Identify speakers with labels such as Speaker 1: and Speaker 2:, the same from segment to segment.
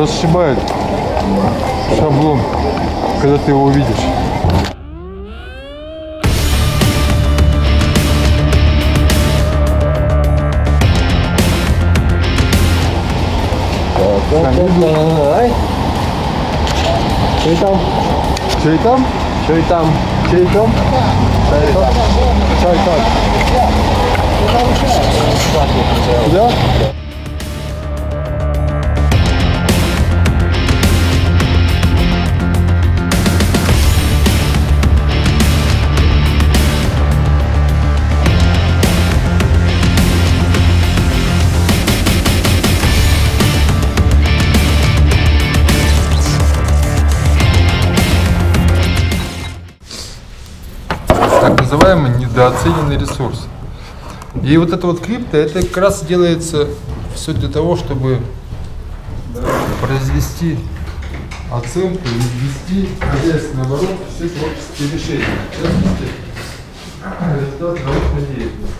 Speaker 1: расшибает шаблон, когда ты его увидишь.
Speaker 2: Чей там?
Speaker 1: Чей там?
Speaker 2: Чей там?
Speaker 1: Чей там? Чай там. Да? Так называемый недооцененный ресурс. И вот это вот крипто, это как раз делается все для того, чтобы произвести оценку и ввести хозяйственный оборот все творческие решения. В частности, результат научной деятельности.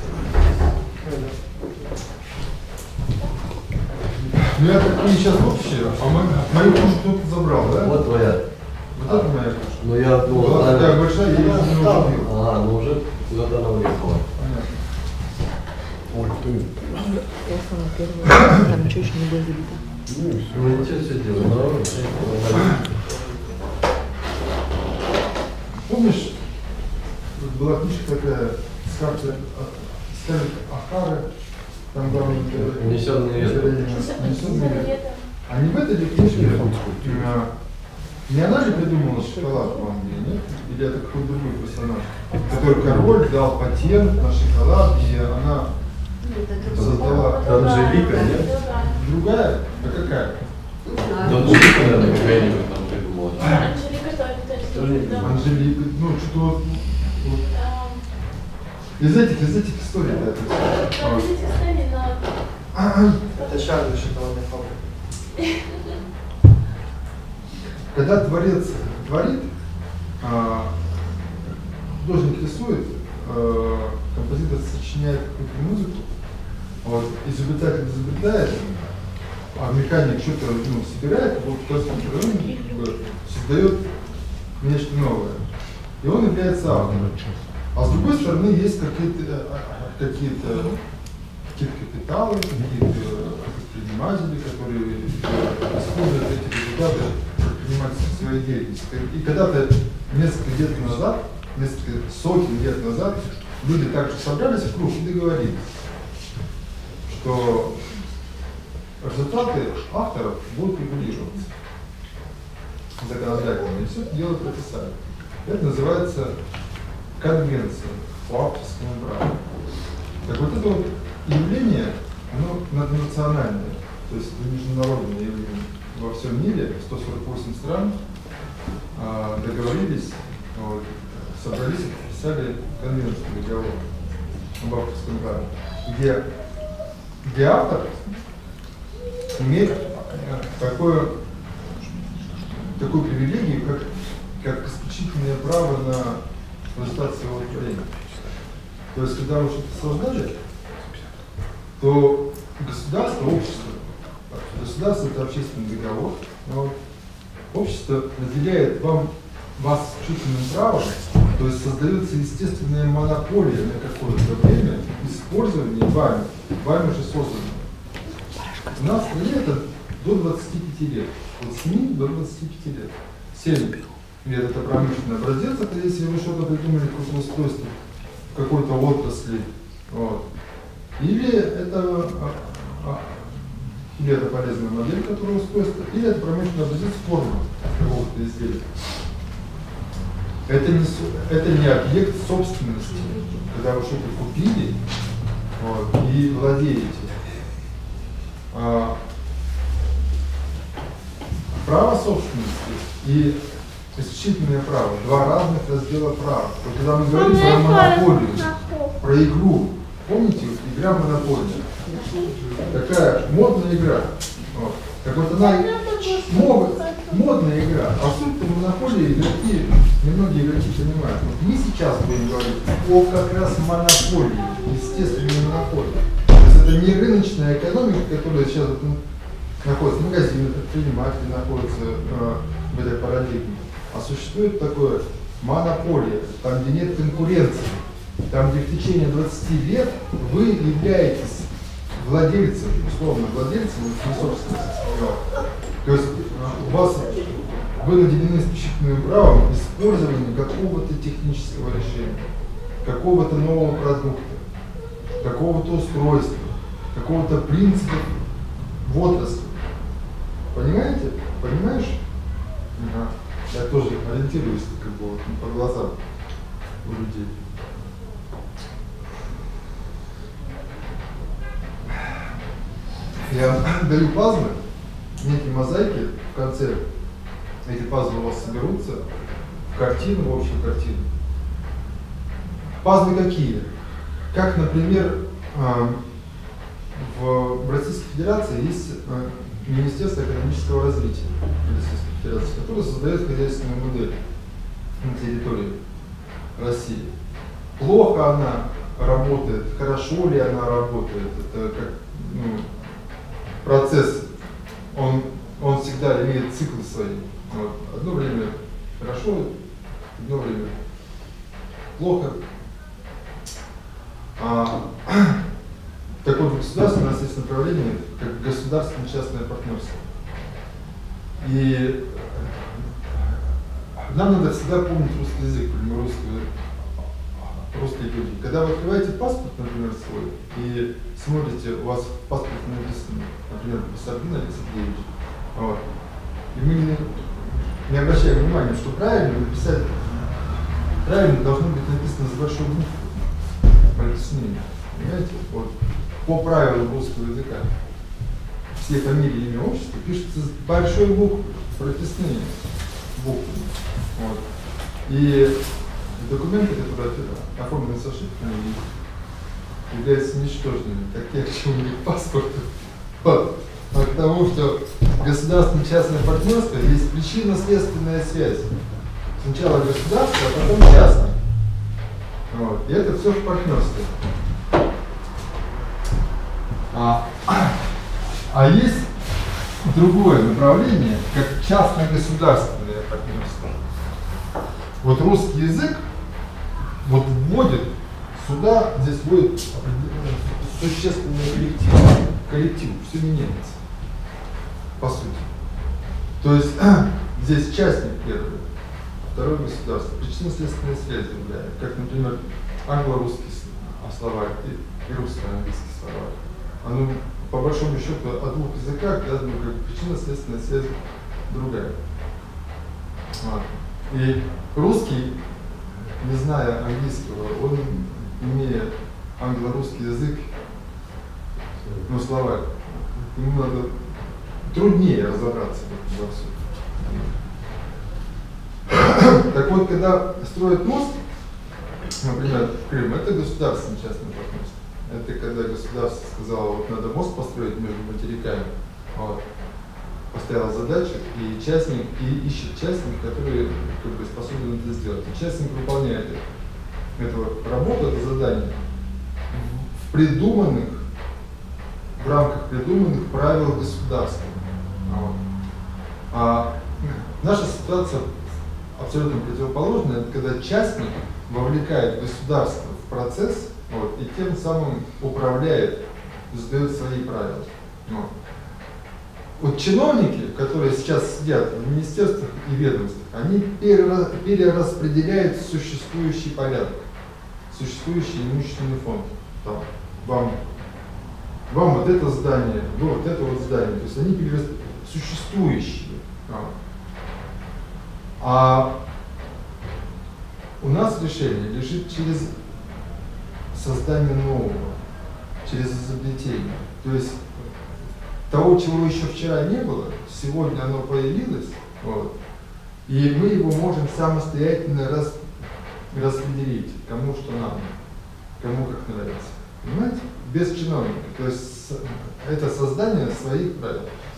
Speaker 1: Ну я такие сейчас общие, а мою кушу кто-то забрал, да?
Speaker 2: Вот твоя.
Speaker 1: Вот это моя куша.
Speaker 2: Ну я думал,
Speaker 1: Была такая большая, я ее не убил.
Speaker 2: Ага, ну уже куда-то она уехала.
Speaker 1: Понятно.
Speaker 2: Ой, ты.
Speaker 3: Я самая первая, там ничего еще не было забито.
Speaker 2: Ну ничего все делаем.
Speaker 1: Помнишь, тут была книжка такая с карты Ахары, там главное...
Speaker 2: Унесенные ветром.
Speaker 1: Унесенные ветром. А не в этой ли книжке? Не она же придумала шоколад в Англии, нет? Или это какой-то другой персонаж? Который король дал патент на шоколад, и она создала...
Speaker 2: Анжелика, нет?
Speaker 1: Другая? А какая?
Speaker 2: Анжелика, наверное, какая-нибудь там придумала.
Speaker 1: Анжелика, ну что-то вот... Из этих историй, да.
Speaker 4: Это Шарли шоколадная фабрика.
Speaker 1: Когда творец творит, художник рисует, композитор сочиняет какую-то музыку, вот, изобретатель изобретает, а механик что-то собирает, вот создает нечто новое. И он является автором. А с другой стороны есть какие-то капиталы, какие-то предприниматели, которые используют эти результаты предпринимательской своей деятельности. И когда-то несколько сотен лет назад, люди также собрались в круг и договорились, что результаты авторов будут регулироваться законодательно, и все это дело прописали. Это называется конвенция по авторскому праву. Так вот это вот явление, оно наднациональное, то есть это международное явление. Во всем мире 148 стран договорились, вот, собрались и подписали конвенцию, договор об авторском праве, где автор имеет такую привилегию, как исключительное право на результат своего творения. То есть, когда вы что-то создали, то государство, общество, это общественный договор, но общество наделяет вас исключительным правом, то есть создается естественная монополия на какое-то время использования вами же созданного. У нас в стране это до 25 лет, от 7 до 25 лет. 7 лет это промышленный образец, это если вы что-то придумали, какое-то устройство в какой-то отрасли, вот. Или это полезная модель, которая устройство, или это промышленный образец формы какого-то изделия. Это не объект собственности, когда вы что-то купили, вот, и владеете. Право собственности и исключительное право – два разных раздела права. Вот когда мы говорим про монополию, про игру, помните, игра «Монополия»? Такая модная игра. Вот. Так вот она модная игра, а суть-то монополии немногие игроки понимают. Вот мы сейчас будем говорить о как раз монополии, естественной монополии. То есть это не рыночная экономика, которая сейчас находятся магазины, предприниматели находятся в этой парадигме. А существует такое монополия, там, где нет конкуренции, там, где в течение 20 лет вы являетесь владельцем, условно владельцем, не собственностью. То есть вы наделены исключительным правом использования какого-то технического решения, какого-то нового продукта, какого-то устройства, какого-то принципа в отрасли. Понимаете? Понимаешь? Ага. Я тоже ориентируюсь как бы вот, по глазам у людей. Я даю пазлы, некие мозаики в конце. Эти пазлы у вас соберутся в картину, в общую картину. Пазлы какие? Как, например, в Российской Федерации есть Министерство экономического развития Российской Федерации, которое создает хозяйственную модель на территории России. Плохо она работает, хорошо ли она работает, это как процесс, он всегда имеет циклы свои. Вот. Одно время хорошо, одно время плохо. Так вот, государство, у нас есть направление, как государственно-частное партнерство. И нам надо всегда помнить русский язык, мы русские люди. Когда вы открываете паспорт, например, свой, и смотрите, у вас в паспорте написано, например, Саргин Олег Сергеевич, вот, и мы не обращаем внимания, что правильно написать, правильно должно быть написано с большой буквы, прописными, понимаете, вот, по правилам русского языка. Все фамилии, имя, отчество пишутся с большой буквы, прописными буквами. Вот. И документы, которые оформлены с ошибками, являются ничтожными, как те, к чему к паспорту. Вот. А к тому, что государственно-частное партнерство есть причинно-следственная связь. Сначала государство, а потом частное. Вот. И это все в партнерстве. А есть другое направление, как частно-государственное партнерство. Вот русский язык вот вводит сюда, здесь вводит существенный коллектив, все меняется, по сути. То есть здесь частник первый, второе государство, причинно-следственная связь является, как, например, англо-русский словарь и русско-английский словарь. Оно, по большому счету, о двух языках, да, ну, как причинно-следственная связь другая. Вот. И русский, не зная английского, он, имея англо-русский язык, ну, словарь, ему надо труднее разобраться во всем. Так вот, когда строят мост, например, в Крым, это государственное частное партнерство. Это когда государство сказало, вот надо мост построить между материками, вот, поставила задачу, и частник, и ищет частник, который как бы способен это сделать. И частник выполняет эту работу, это задание в рамках придуманных правил государства. Вот. А наша ситуация абсолютно противоположная, это когда частник вовлекает государство в процесс, вот, и тем самым управляет, задает свои правила. Вот. Вот чиновники, которые сейчас сидят в министерствах и ведомствах, они перераспределяют существующий порядок, существующий имущественный фонд. Там, вам вот это здание, вот это вот здание, то есть они перераспределяют существующие. А у нас решение лежит через создание нового, через изобретение. То есть того, чего еще вчера не было, сегодня оно появилось, вот, и мы его можем самостоятельно распределить, кому что надо, кому как нравится. Понимаете? Без чиновника. То есть это создание своих правил.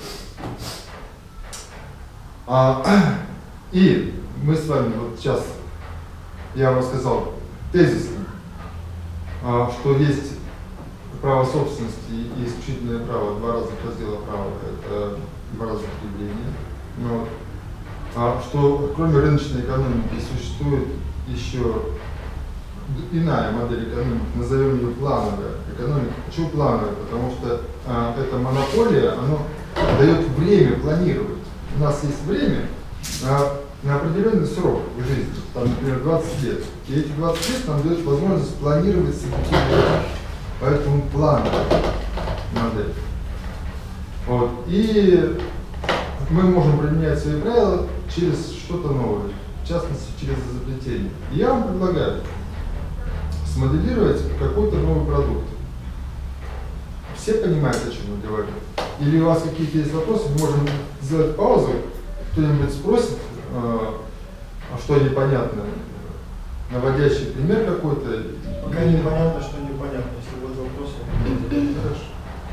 Speaker 1: И мы с вами вот сейчас, я вам сказал тезисно, что есть право собственности и исключительное право, два разных раздела права, это два разных явления. Но, что кроме рыночной экономики существует еще иная модель экономики, назовем ее плановая экономика. Почему плановая? Потому что эта монополия, она дает время планировать. У нас есть время на определенный срок в жизни, там, например, 20 лет. И эти 20 лет нам дают возможность планировать события. Поэтому плановая модель. Вот. И мы можем применять свои правила через что-то новое, в частности, через изобретение. И я вам предлагаю смоделировать какой-то новый продукт. Все понимают, о чем мы говорим? Или у вас какие-то есть вопросы, мы можем сделать паузу, кто-нибудь спросит, что непонятно, наводящий пример какой-то.
Speaker 4: Пока непонятно, что непонятно, если будут вопросы.
Speaker 1: Хорошо.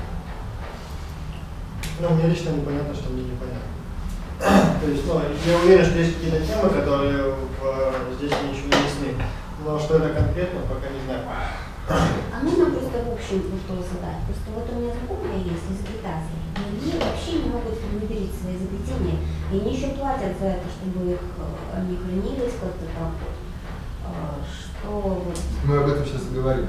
Speaker 4: Ну, мне лично непонятно, что мне непонятно. То есть, ну, я уверен, что есть какие-то темы, которые здесь мне еще не ясны. Но что это конкретно, пока не знаю.
Speaker 5: А можно просто в общем что задать? Просто вот у меня знакомые есть изобретатели, и они вообще не могут внедрить свои изобретения, и они еще платят за это, чтобы они хранились как-то там. Что вот...
Speaker 1: Мы об этом сейчас говорим.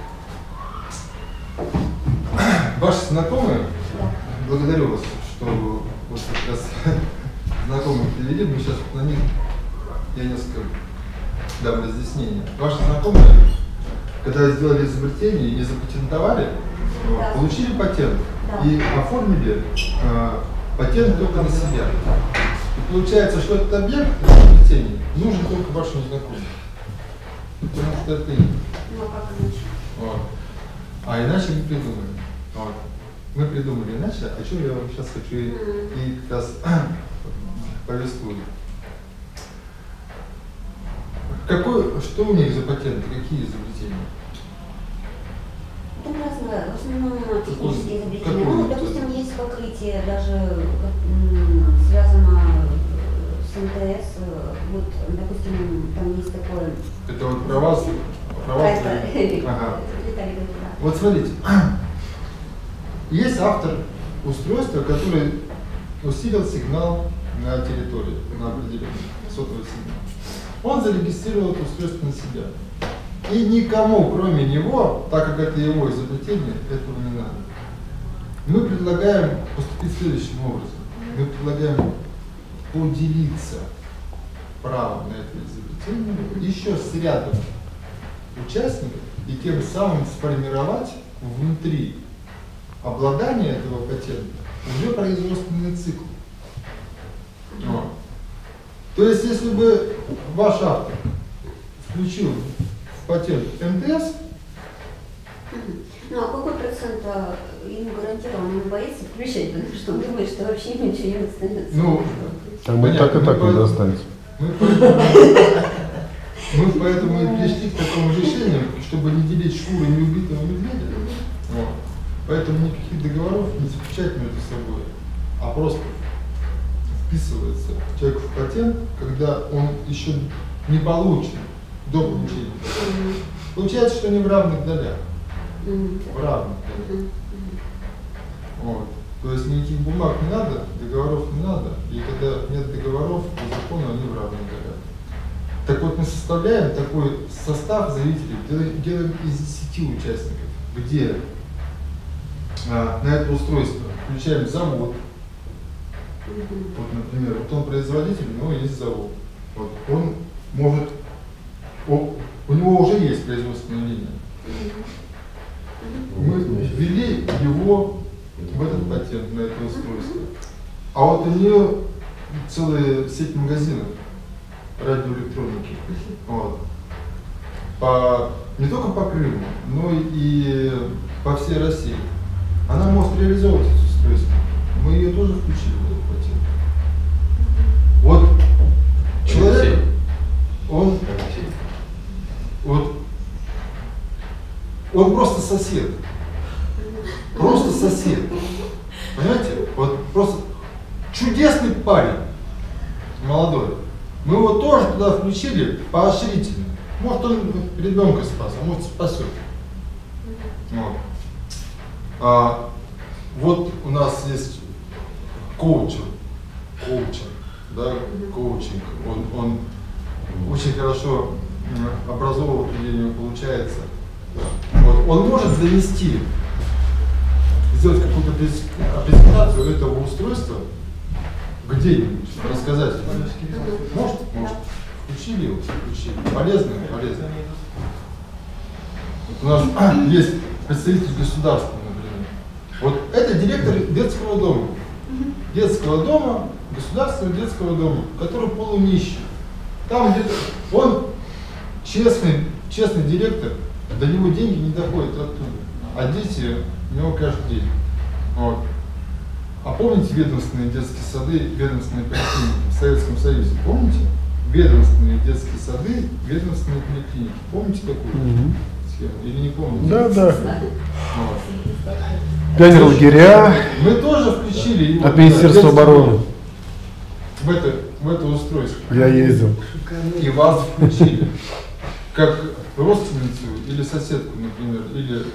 Speaker 1: Ваши знакомые,
Speaker 5: Да.
Speaker 1: благодарю вас, что вот как раз знакомых привели, мы сейчас на них, я несколько дам разъяснение. Ваши знакомые, когда сделали изобретение и запатентовали,
Speaker 5: Да.
Speaker 1: получили патент
Speaker 5: Да.
Speaker 1: и оформили патент только на себя. И получается, что этот объект изобретения нужен только вашим знакомым. Потому что это им.
Speaker 5: Ну, как иначе?
Speaker 1: Вот. А иначе мы придумали. Вот. Мы придумали иначе, о чем я вам сейчас хочу и как раз повествую. Что у них за патенты, какие изобретения?
Speaker 5: Там разное, в основном технические изобретения.
Speaker 1: Какой?
Speaker 5: Ну, допустим, есть покрытие, даже связано с МТС. Вот, допустим, там есть такое.
Speaker 1: Это вот про вас? Про вас?
Speaker 5: Это,
Speaker 1: Ага.
Speaker 5: Виталий говорит, да.
Speaker 1: Вот смотрите, есть автор устройства, который усилил сигнал на территории, на определенный сотовый сигнал. Он зарегистрировал это устройство на себя. И никому, кроме него, так как это его изобретение, этого не надо. Мы предлагаем поступить следующим образом. Мы предлагаем поделиться правом на это изобретение еще с рядом участников и тем самым сформировать внутри обладания этого патента уже производственный цикл. Вот. То есть, если бы ваш автор включил в патент МТС,
Speaker 5: Ну, а какой процент ему гарантирован? Он боится включать, потому что он думает, что вообще ничего не достанется.
Speaker 1: ну,
Speaker 6: Там и так не
Speaker 1: поэтому-
Speaker 6: достанется.
Speaker 1: мы поэтому и пришли к такому решению, чтобы не делить шкуру неубитого медведя. Вот. Поэтому никаких договоров не заключать между собой, а просто вписывается человек в патент, когда он еще не получен до получения. Получается, что они в равных долях. В равных долях. Вот. То есть никаких бумаг не надо, договоров не надо, и когда нет договоров, по закону они в равных долях. Так вот, мы составляем такой состав заявителей, делаем из 10 участников, где на это устройство включаем завод. Вот, например, вот он производитель, у него есть завод. Вот, он может, у него уже есть производственная линия. Мы ввели его в этот патент, на это устройство. А вот у нее целая сеть магазинов радиоэлектроники. Вот. Не только по Крыму, но и по всей России. Она может реализовывать это устройство. Мы ее тоже включили в этот патент. Вот человек, он просто сосед. Просто сосед. Понимаете? Вот просто чудесный парень, молодой. Мы его тоже туда включили поощрительно. Может, он ребенка спас, а может, спасет. Вот. Вот у нас есть коучер, да, коучинг. Он очень хорошо образовывает людей, у него получается. Вот. Он может занести, сделать какую-то презентацию этого устройства где-нибудь, рассказать. Может? Включили его, включили. Полезно. У нас есть представитель государства, например. Вот это директор детского дома. Государственного детского дома, который полунищий. Там где-то он честный директор, до него деньги не доходят оттуда, а дети у него каждый день. Вот. А помните ведомственные детские сады, ведомственные поликлиники в Советском Союзе? Помните? Ведомственные детские сады, ведомственные поликлиники. Помните такую схему? Или не помните?
Speaker 6: Да.
Speaker 1: Вот.
Speaker 6: Пионерлагеря.
Speaker 1: Мы тоже включили его
Speaker 6: От Министерства обороны.
Speaker 1: в это устройство.
Speaker 6: Я ездил.
Speaker 1: И вас включили. Как родственницу или соседку, например. Или,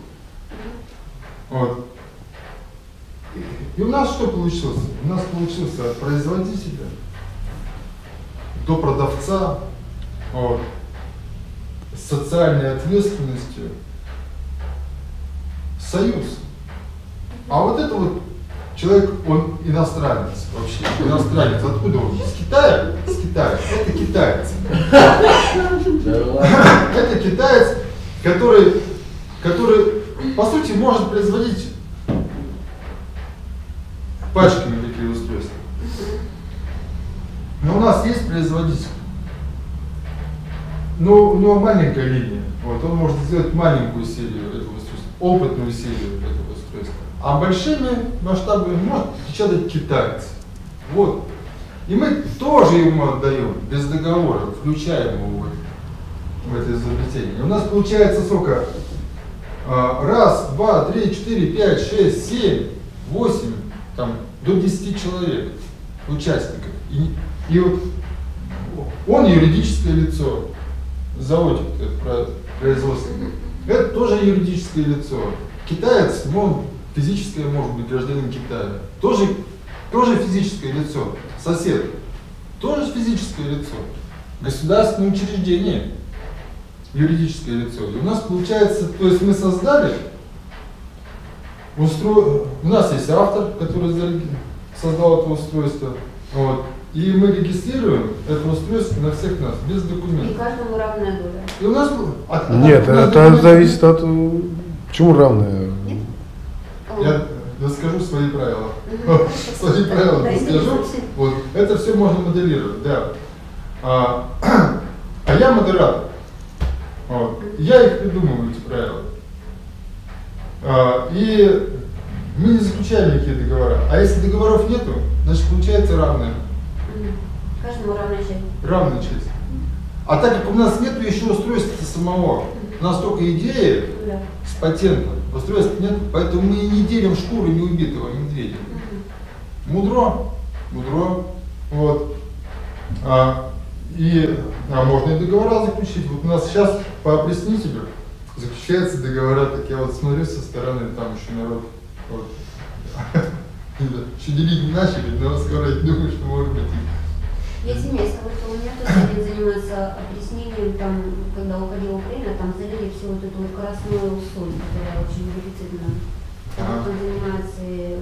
Speaker 1: вот. И у нас что получилось? У нас получился от производителя до продавца, вот, с социальной ответственностью союз. А вот это вот человек, он иностранец вообще. Иностранец. Откуда он? С Китая? С Китая. Это китаец. Это китаец, который, по сути, может производить пачками такие устройства. Но у нас есть производитель. Но у него маленькая линия. Вот, он может сделать маленькую серию этого устройства, опытную серию этого устройства. А большими масштабами может печатать китаец. Вот. И мы тоже ему отдаем, без договора, включаем его в это изобретение. У нас получается сколько? Раз, два, три, четыре, пять, шесть, 7, 8, там, до 10 человек, участников. И вот он юридическое лицо, заводик производственный. Это тоже юридическое лицо. Китаец, он физическое, может быть, гражданин Китая. Тоже физическое лицо. Сосед. Тоже физическое лицо. Государственное учреждение. Юридическое лицо. И у нас получается, то есть мы создали, у нас есть автор, который создал это устройство. Вот. И мы регистрируем это устройство на всех нас, без документов.
Speaker 5: И каждому равная доля.
Speaker 1: И у нас,
Speaker 6: Нет, это зависит от... Почему равная?
Speaker 5: Нет?
Speaker 1: Я расскажу свои правила. Свои правила расскажу. Вот. Это все можно моделировать, да. А я модератор. Вот. Я их придумываю, эти правила. И мы не заключаем никакие договора. А если договоров нету, значит получается равное.
Speaker 5: Каждому равная часть.
Speaker 1: Равная часть. А так как у нас нету еще устройства самого, у нас только идея с патентом, устройства нет, поэтому мы не делим шкуру неубитого медведя. Мудро. Вот. Можно и договора заключить. Вот у нас сейчас по опреснителю заключаются договора, так я вот смотрю со стороны, там еще народ. Вот. Еще делить не начали, но скоро я думаю, что может быть.
Speaker 5: Я извиняюсь, потому что у меня тоже один занимается опреснением, там, когда уходила Украина, там залили всю вот эту красную соль, которая очень гербицидная. Он занимается,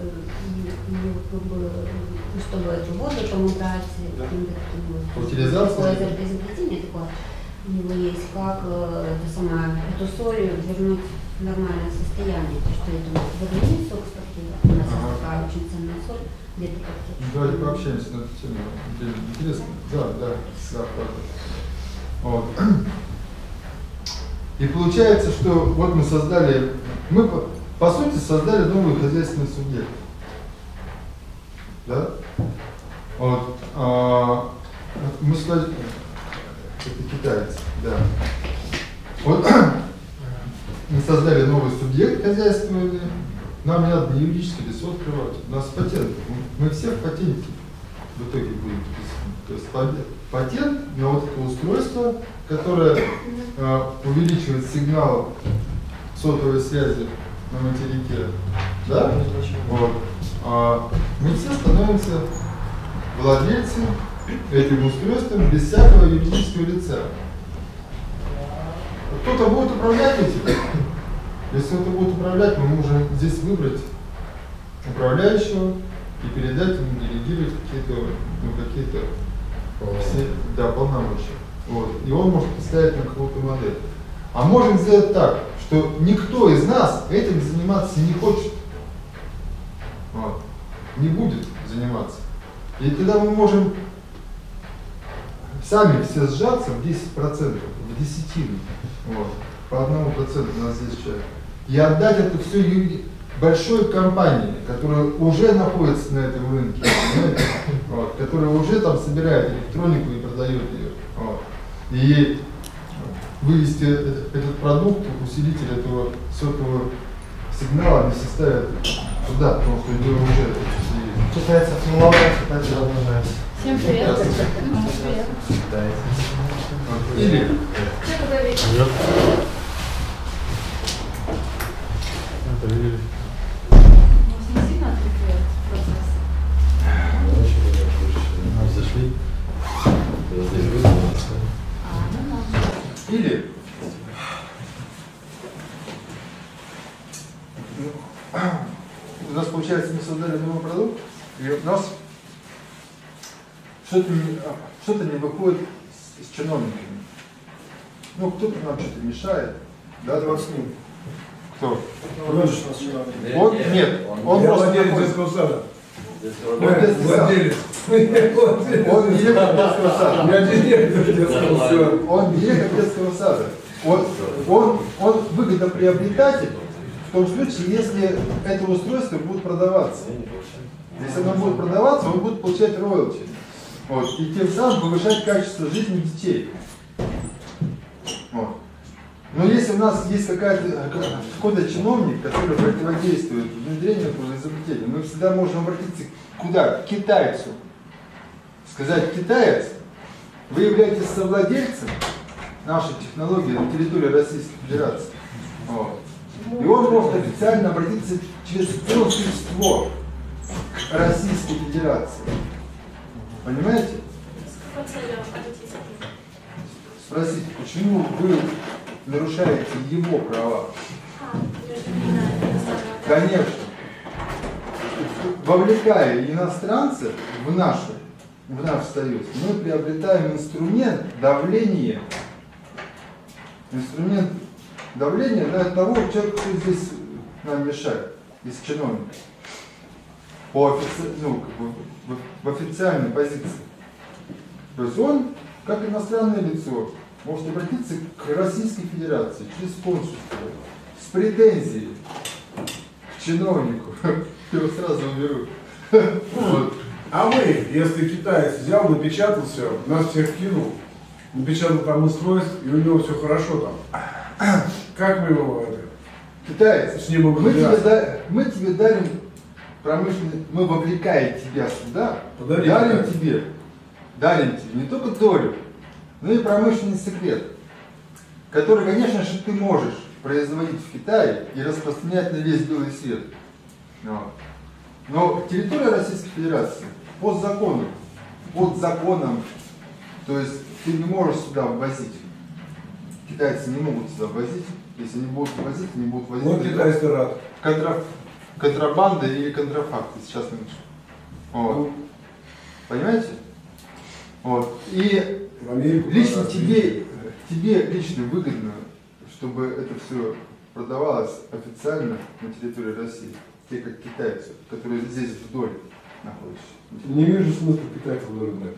Speaker 5: чтобы эту воду там убрать,
Speaker 1: утилизация.
Speaker 5: Такое изобретение такое у него есть, как эту соль вернуть в нормальное состояние, то что это выгонить сок спортивно, у нас есть такая очень ценная соль, где-то как-то.
Speaker 1: Давайте пообщаемся на эту тему. Интересно. Да, правда. Вот. И получается, что вот мы по сути создали новый хозяйственный субъект. Да? Вот. Мы сказали, это китаец, да. Вот мы создали новый субъект хозяйственный. Нам не надо юридическое лицо открывать. У нас патент. Мы все в патенте в итоге будем подписаны. То есть патент на вот это устройство, которое увеличивает сигнал сотовой связи на материке, да? Вот. Мы все становимся владельцами этим устройством без всякого юридического лица. Кто-то будет управлять этим. Если кто-то будет управлять, мы можем здесь выбрать управляющего и передать ему, делегировать какие-то полномочия. Вот. И он может поставить на какую-то модель. А можем сделать так, что никто из нас этим заниматься не хочет. Вот. Не будет заниматься. И тогда мы можем сами все сжаться в 10%, в десятину. Вот. По 1% у нас здесь человек. И отдать это все большой компании, которая уже находится на этом рынке, вот, которая уже там собирает электронику и продает ее. Вот. И вывести этот продукт, усилитель этого сотового сигнала не составит труда, потому что у него уже это все есть.
Speaker 4: Китайцы отмывают, китайцы размножаются.
Speaker 3: Всем привет.
Speaker 2: Да.
Speaker 1: Или
Speaker 2: Зашли.
Speaker 1: Или у нас получается, мы создали новый продукт, и у нас что-то не выходит с чиновниками. Ну, кто-то нам что-то мешает. Да,
Speaker 4: Вот с ним.
Speaker 1: кто?
Speaker 4: Ну, что у нас чиновник?
Speaker 1: Он? Нет, он
Speaker 7: Я
Speaker 1: просто
Speaker 7: владелец
Speaker 1: находится.
Speaker 7: детского сада.
Speaker 1: Владелец.
Speaker 7: Владелец.
Speaker 1: Он директор детского сада.
Speaker 7: Я директор детского сада.
Speaker 1: Он директор детского сада. Он выгодоприобретатель в том случае, если это устройство будет продаваться. Если оно будет продаваться, он будет получать роялти. Вот. И тем самым повышать качество жизни детей. Вот. Но если у нас есть какой-то чиновник, который противодействует внедрению этого изобретения, мы всегда можем обратиться куда? К китайцу. Сказать: китаец, вы являетесь совладельцем нашей технологии на территории Российской Федерации. Вот. И он может официально обратиться через консульство Российской Федерации. Понимаете? Спросите, почему вы нарушаете его права? Конечно. Вовлекая иностранцев в наш союз, мы приобретаем инструмент давления. Инструмент давления на того человека, кто здесь нам мешает, из чиновников. В официальной позиции. То есть он, как иностранное лицо, может обратиться к Российской Федерации через консульство с претензией к чиновнику. Его сразу уберут. Вот.
Speaker 7: А вы, если китаец взял, напечатал все, нас всех кинул, напечатал там устройств, и у него все хорошо там. Как мы его
Speaker 1: Китаец,
Speaker 7: с ним
Speaker 1: мы тебе дарим промышленный, мы вовлекаем тебя сюда, дарим тебе не только долю, но и промышленный секрет, который, конечно же, ты можешь производить в Китае и распространять на весь белый свет. Но территория Российской Федерации под законом, то есть ты не можешь сюда ввозить. Китайцы не могут сюда ввозить. Если они будут ввозить, они будут возить.
Speaker 7: Вот китайцы рад.
Speaker 1: Контрабанда или контрафакт, сейчас лучше. Вот. Понимаете? Вот. И лично тебе лично выгодно, чтобы это все продавалось официально на территории России. Те, как китайцы, которые здесь вдоль находятся.
Speaker 7: Не вижу смысла китайцев вырубать.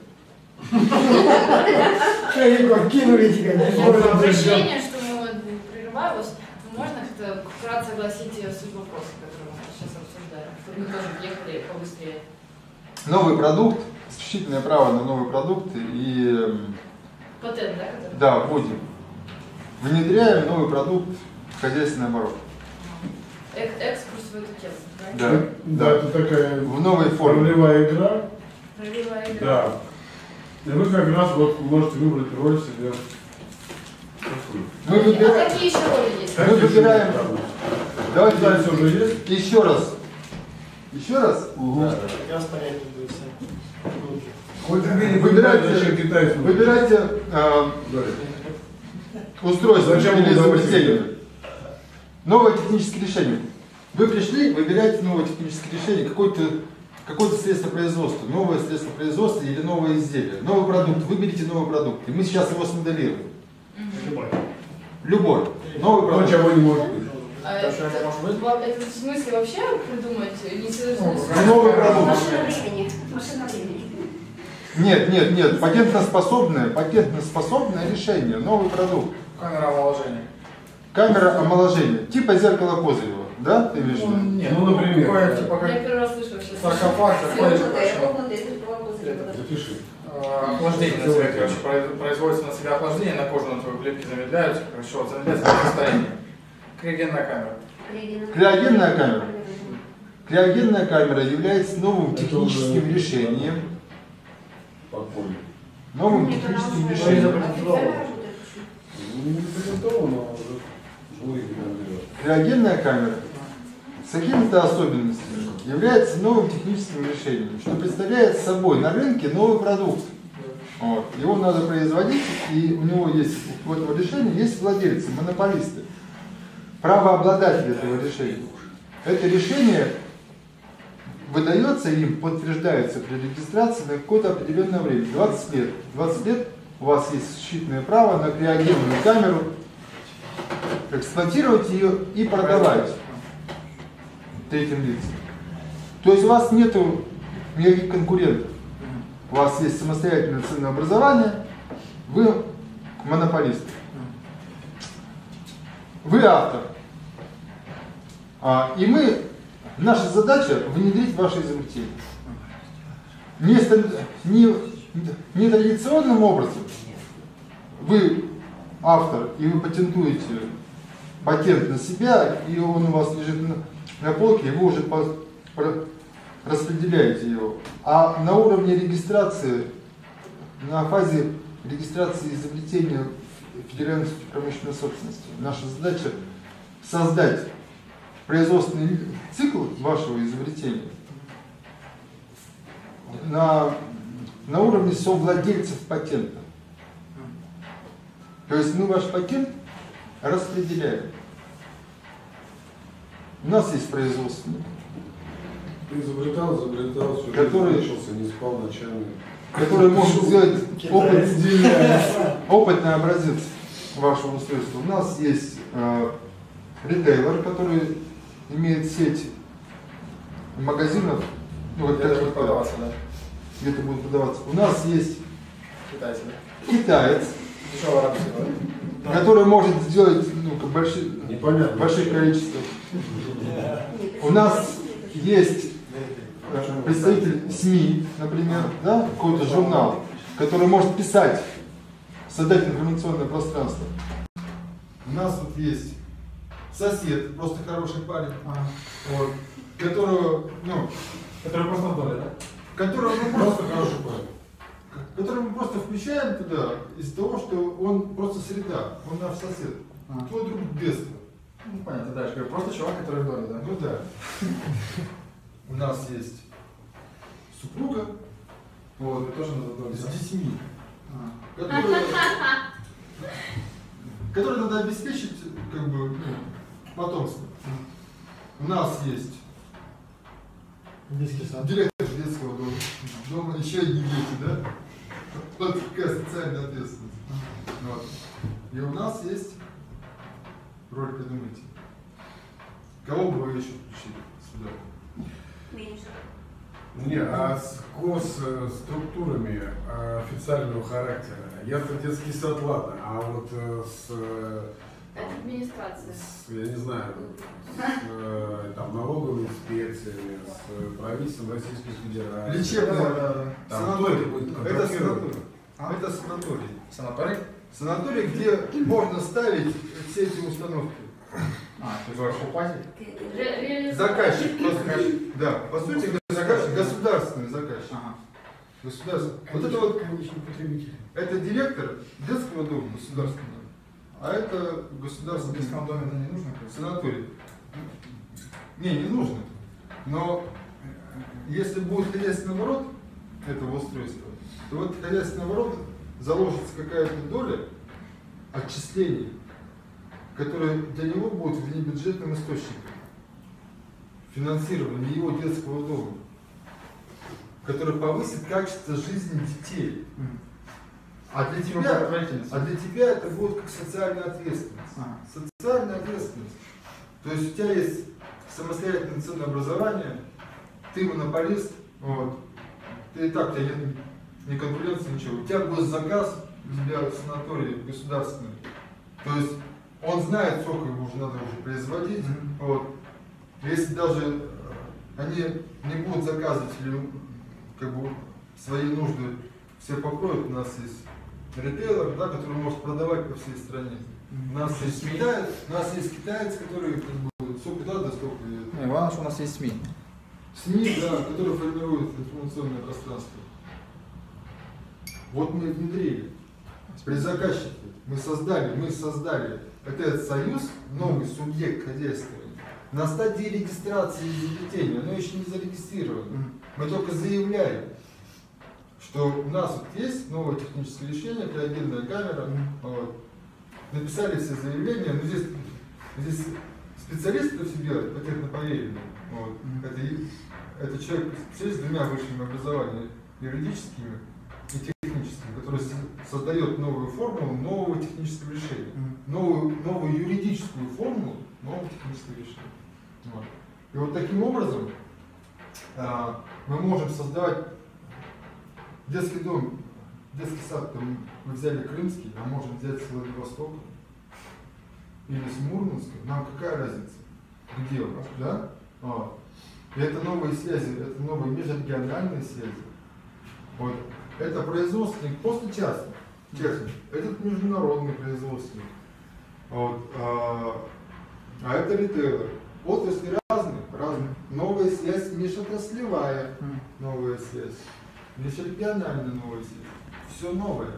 Speaker 4: Кинули тебя.
Speaker 8: Прощение, что мы прерываем вас, можно как-то вкратце огласить суть вопроса, который мы сейчас обсуждаем, чтобы мы тоже въехали побыстрее.
Speaker 1: Новый продукт, исключительное право на новый продукт и...
Speaker 8: Патент, да? Который?
Speaker 1: Да, вводим. Внедряем новый продукт в хозяйственный оборот.
Speaker 8: Экскурс в эту тему, правильно?
Speaker 7: Да, это такая
Speaker 1: в новой форме.
Speaker 7: ролевая игра.
Speaker 8: Ролевая игра.
Speaker 7: Да. И вы как раз вот можете выбрать роль себе.
Speaker 1: Мы выбираем,
Speaker 8: А какие еще роли есть?
Speaker 1: мы выбираем, Давайте
Speaker 7: Дальше уже есть?
Speaker 1: еще раз. Еще раз.
Speaker 4: Как раз понять не будет.
Speaker 7: Хоть вы не
Speaker 1: Выбирайте,
Speaker 7: зачем китайцу.
Speaker 1: выбирайте устройство
Speaker 7: Зачем
Speaker 1: или
Speaker 7: удовольствие?
Speaker 1: изобретение. Новое техническое решение. Вы пришли, выбирайте новое техническое решение, какое-то средство производства, новое средство производства или новое изделие. Новый продукт, выберите новый продукт. И мы сейчас его смоделируем. Любой. Новый
Speaker 7: То,
Speaker 1: продукт.
Speaker 7: чего не может быть.
Speaker 8: Это в смысле вообще придумать? Не смысле.
Speaker 1: Новый продукт.
Speaker 5: Машина времени. Машина времени.
Speaker 1: Нет. Патентноспособное решение, новый продукт.
Speaker 9: Камера омоложения.
Speaker 1: Камера омоложения. Типа зеркало Козырева. Да, ты видишь?
Speaker 9: Нет,
Speaker 7: Ну, например.
Speaker 9: такое, типа,
Speaker 8: Я
Speaker 9: как
Speaker 8: первый раз слышу вообще.
Speaker 9: саркофаг,
Speaker 5: Опытный, зеркало Козырева.
Speaker 7: Запиши.
Speaker 9: охлаждение на себя, короче, производится на себя охлаждение, на кожу на твою клетки замедляются, хорошо, замедляется состояние. Криогенная камера.
Speaker 1: Криогенная камера. Криогенная камера является новым техническим решением.
Speaker 7: Подполье.
Speaker 1: Новым техническим решением.
Speaker 7: Ну, не запатентовано, а уже живые рекомендуют.
Speaker 1: Криогенная камера с какими-то особенностями является новым техническим решением, что представляет собой на рынке новый продукт. Вот. Его надо производить, и у него есть, у этого решения есть владельцы, монополисты, правообладатели этого решения. Это решение выдается им, подтверждается при регистрации на какое-то определенное время, 20 лет. 20 лет у вас есть считанное право на криогенную камеру, эксплуатировать ее и продавать третьим лицам. То есть у вас нету никаких конкурентов. У вас есть самостоятельное ценообразование, вы монополист. Вы автор. И наша задача внедрить ваше изобретение. Не традиционным образом. Вы автор, и вы патентуете патент на себя, и он у вас лежит на полке, и вы уже распределяете его. А на уровне регистрации, на фазе регистрации изобретения в Федеральной институте промышленной собственности, наша задача создать производственный цикл вашего изобретения на уровне совладельцев патента. То есть мы ваш патент распределяем. У нас есть производственник,
Speaker 7: Ты изобретал, всю
Speaker 1: Который-
Speaker 7: жизнь мучился, не спал ночами.
Speaker 1: который может сделать опытный образец вашего устройства. У нас есть ритейлер, который имеет сеть магазинов,
Speaker 9: Где-то будет продаваться, да?
Speaker 1: где-то будет продаваться. У нас есть
Speaker 9: Китайцы, да?
Speaker 1: китаец,
Speaker 9: Дешевая арабская, да?
Speaker 1: который может сделать
Speaker 7: Непонятно.
Speaker 1: больших количествах. У нас есть представитель СМИ, например, да, какой-то журнал, который может писать, создать информационное пространство. У нас вот есть сосед, просто хороший парень, вот, которого,
Speaker 9: Который просто в доле, да?
Speaker 1: которого мы просто хороший парень, которого мы просто включаем туда из-за того, что он просто среда, он наш сосед, твой друг детства.
Speaker 9: Ну, понятно, да, я же говорю, просто чувак, который в доле, да?
Speaker 1: Ну да. У нас есть супруга, вот,
Speaker 9: Вы тоже на доле,
Speaker 1: с
Speaker 9: да?
Speaker 1: детьми,
Speaker 9: А.
Speaker 1: которые надо обеспечить, потомство. У нас есть
Speaker 4: Детский сад.
Speaker 1: директор детского дома, еще одни дети, да? Вот такая социальная ответственность. Вот. И у нас есть роль, придумайте. Кого бы вы еще включили сюда?
Speaker 7: Не, а с госструктурами официального характера. Я-то детский сад, ладно, а вот
Speaker 8: Администрация.
Speaker 7: я не знаю, там, налоговыми инспекциями, с правительством Российской Федерации.
Speaker 1: Лечебная
Speaker 7: Там кто это будет
Speaker 1: Это
Speaker 7: контролировать?
Speaker 1: санаторий. Это санаторий.
Speaker 9: Санаторий?
Speaker 1: Санаторий, где можно ставить все эти установки.
Speaker 9: То есть покупатель?
Speaker 1: Заказчик, да, по сути, заказчик, государственный заказчик. Государственный. Вот это вот это директор детского дома государственного, а это
Speaker 9: В
Speaker 1: государственный
Speaker 9: детском доме это не нужно?
Speaker 1: санаторий. Не нужно. Но если будет хозяйственный оборот этого устройства, то в этот хозяйственный оборот заложится какая-то доля отчислений, которые для него будут внебюджетным источником финансирования его детского дома, который повысит качество жизни детей. А для тебя это будет как социальная ответственность. Социальная ответственность. То есть у тебя есть самостоятельное ценообразование, ты монополист, вот. Ты и так, у тебя нет ни конкуренции, ничего. У тебя будет заказ, у тебя санаторий государственный. То есть он знает, сколько его уже надо уже производить. Вот. Если даже они не будут заказывать или как бы свои нужды все покроют, у нас есть ритейлер, да, который может продавать по всей стране. У нас есть китаец, который как бы, сколько надо, столько.
Speaker 9: Главное, что у нас есть СМИ.
Speaker 1: СМИ, да, которые формируют информационное пространство. Вот мы внедрили. При заказчике мы создали этот союз, новый субъект хозяйствования, на стадии регистрации изобретения, оно еще не зарегистрировано. Мы только заявляем, что у нас вот есть новое техническое решение, криогенная камера. Вот. Написали все заявления, но здесь специалисты это все делают, патентно поверенные. Вот. Это человек специалист с двумя высшими образованиями, юридическими и техническими, который создает новую формулу нового технического решения, новую юридическую формулу нового технического решения. Вот. И вот таким образом мы можем создавать детский дом, детский сад, там, мы взяли крымский, а можем взять с Владивостока или с Мурманска, нам какая разница, где у нас, да? И это новые связи, это новые межрегиональные связи. Вот. Это производственник после частных техник, этот международный производственник. Вот. А это ритейлер. Отрасли разные. Новая связь межотраслевая, новая связь, межрегиональная новая связь. Все новое.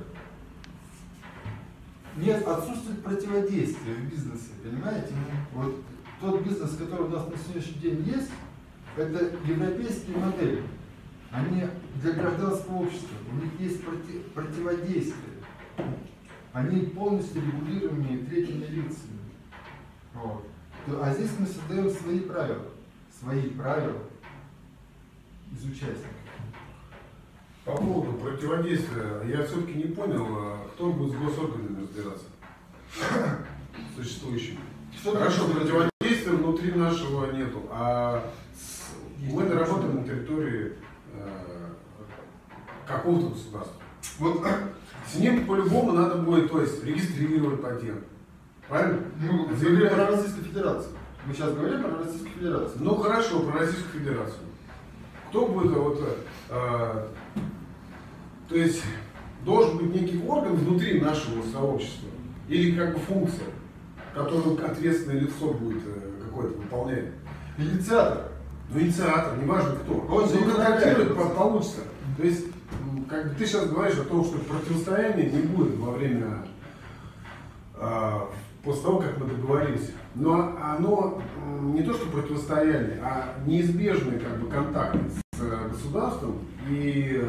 Speaker 1: Нет, отсутствует противодействие в бизнесе, понимаете? Вот тот бизнес, который у нас на сегодняшний день есть, это европейские модели. Они для гражданского общества, у них есть противодействие. Они полностью регулируемые третьими лицами. Вот. А здесь мы создаем свои правила из участников.
Speaker 7: По поводу противодействия, я все-таки не понял, кто будет с госорганами разбираться, существующими. Хорошо, противодействия внутри нашего нету, а мы работаем на территории какого-то государства. Вот с ним по-любому надо будет, то есть, регистрировать патент. Правильно?
Speaker 1: Мы говорим про Российскую Федерацию. Мы сейчас говорим про Российскую Федерацию.
Speaker 7: Ну хорошо, про Российскую Федерацию. Кто будет то есть должен быть некий орган внутри нашего сообщества или как бы функция, которую ответственное лицо будет какое-то выполнять.
Speaker 1: Инициатор.
Speaker 7: Ну инициатор, неважно кто.
Speaker 1: Он же
Speaker 7: контактирует, получится. То есть, как ты сейчас говоришь о том, что противостояния не будет во время, после того, как мы договорились. Но оно не то, что противостояние, а неизбежный как бы контакт с государством и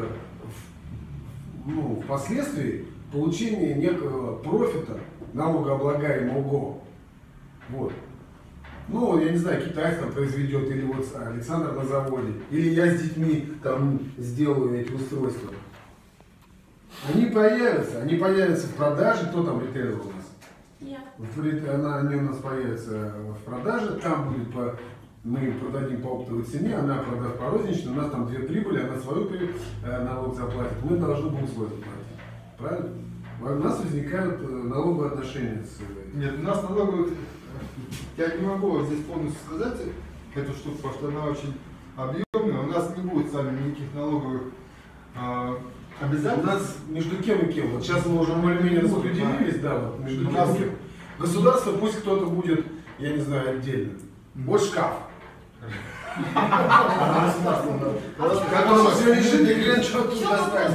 Speaker 7: впоследствии получение некого профита налогооблагаемого. Вот. Ну, я не знаю, китаец там произведет, или вот Александр на заводе, или я с детьми там сделаю эти устройства. Они появятся в продаже. Кто там ритейлер у нас?
Speaker 8: Я.
Speaker 7: Они у нас появятся в продаже, там будет мы продадим по оптовой цене, она продаст по розничной, у нас там две прибыли, она свою налог заплатит, мы должны будем свой заплатить. Правильно? У нас возникают налоговые отношения с...
Speaker 1: Нет, у нас налоговые... Я не могу здесь полностью сказать эту штуку, потому что она очень объемная. У нас не будет с вами никаких налоговых обязательств.
Speaker 7: У нас между кем и кем? Вот сейчас мы уже более-менее распределились, да, вот между кем и кем. Государство пусть кто-то будет, я не знаю, отдельно. Вот шкаф. Как он все лежит, и клиент что-то тут достанет.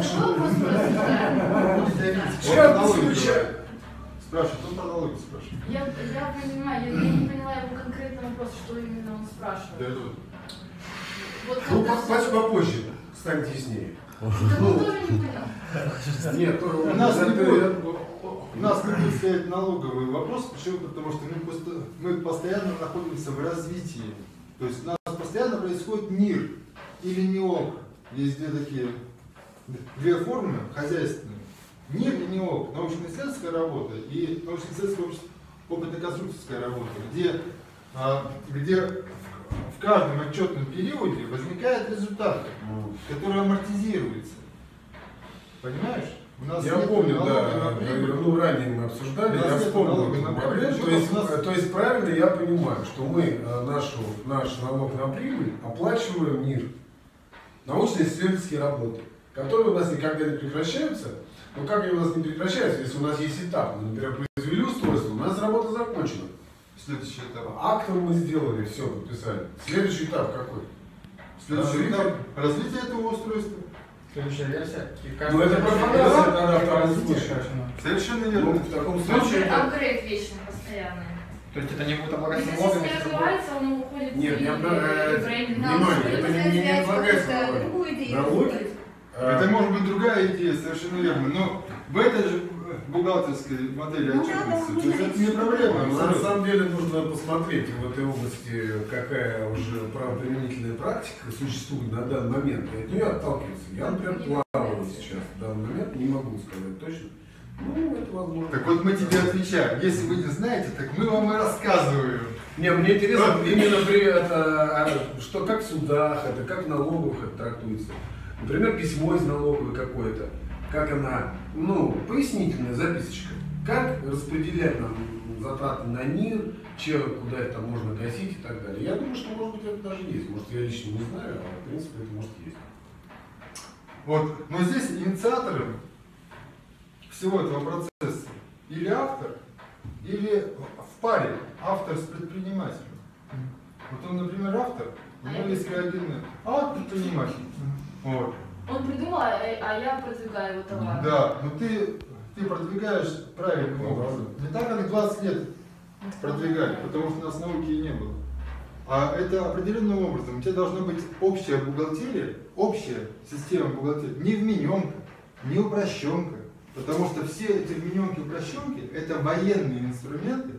Speaker 1: Спрашивает, он про налоги спрашивает.
Speaker 8: Я понимаю, я не поняла его конкретного вопрос, что именно он спрашивает. Вот
Speaker 7: Ну,
Speaker 8: как-то-
Speaker 7: попозже станет яснее.
Speaker 8: Да он тоже не понял.
Speaker 7: Нет,
Speaker 1: У нас не будет стоять налоговый вопрос, почему? Потому что мы постоянно находимся в развитии. То есть у нас постоянно происходит НИР или НИОК. Есть две формы хозяйственные. НИР и НИОК, научно-исследовательская работа и научно-исследовательская опытно-конструкторская работа, где в каждом отчетном периоде возникает результат, который амортизируется. Понимаешь? У нас
Speaker 7: Я
Speaker 1: нет
Speaker 7: помню,
Speaker 1: налога
Speaker 7: да,
Speaker 1: на прибыль.
Speaker 7: ну, ранее мы обсуждали,
Speaker 1: У нас
Speaker 7: я
Speaker 1: нет
Speaker 7: вспомнил
Speaker 1: налога
Speaker 7: эту
Speaker 1: на
Speaker 7: модель.
Speaker 1: прибыль.
Speaker 7: То есть правильно я понимаю, что мы наш налог на прибыль оплачиваем НИР, научно-исследовательские работы, которые у нас никогда не прекращаются. Но как они у нас не прекращаются, если у нас есть этап? Мы, например, произвели устройство, у нас работа закончена.
Speaker 1: Следующий этап.
Speaker 7: Актом мы сделали, все, подписали. Следующий этап какой?
Speaker 1: Следующий этап развития этого устройства.
Speaker 9: Следующая версия.
Speaker 7: Ну это пропаганда тогда в втором случае.
Speaker 1: Совершенно
Speaker 7: Ну,
Speaker 1: верно.
Speaker 7: в таком случае это...
Speaker 8: Апгрейд вечный, постоянный.
Speaker 9: То есть это не будет облагаться
Speaker 8: Если
Speaker 9: налогами,
Speaker 8: не
Speaker 9: если будет...
Speaker 8: развивается, он уходит
Speaker 7: Нет,
Speaker 8: в
Speaker 7: не
Speaker 8: брендинг.
Speaker 7: внимание, это не облагается
Speaker 5: другую идею.
Speaker 7: налоги.
Speaker 1: Это может быть другая идея, совершенно верно. Но в этой же бухгалтерской модели
Speaker 5: Ну,
Speaker 1: отчетности,
Speaker 5: да,
Speaker 1: то есть это не проблема.
Speaker 7: На
Speaker 1: абсолютно.
Speaker 7: самом деле нужно посмотреть в этой области, какая уже правоприменительная практика существует на данный момент, и от нее отталкиваться. Я, например, плаваю сейчас в данный момент, не могу сказать точно. Ну, это возможно.
Speaker 1: Так вот мы тебе отвечаем. Если вы не знаете, так мы вам и рассказываем.
Speaker 7: Не, мне интересно именно что как в судах, это как в налоговых это трактуется. Например, письмо из налоговой какое-то, как она, ну, пояснительная записочка, как распределять нам затраты на НИР, куда это можно гасить и так далее. Я думаю, что может быть это даже есть. Может, я лично не знаю, а в принципе это может есть.
Speaker 1: Вот. Но здесь инициатором всего этого процесса или автор, или в паре автор с предпринимателем. Вот он, например, автор, у него есть креативный, а он предприниматель. Вот.
Speaker 8: Он придумал, а я продвигаю его товар.
Speaker 1: Да, но ты продвигаешь правильным образом. Не так, как 20 лет продвигали, потому что у нас науки и не было. А это определенным образом. У тебя должна быть общая бухгалтерия, общая система бухгалтерии, не вмененка, не упрощенка. Потому что все эти вмененки и упрощенки – это военные инструменты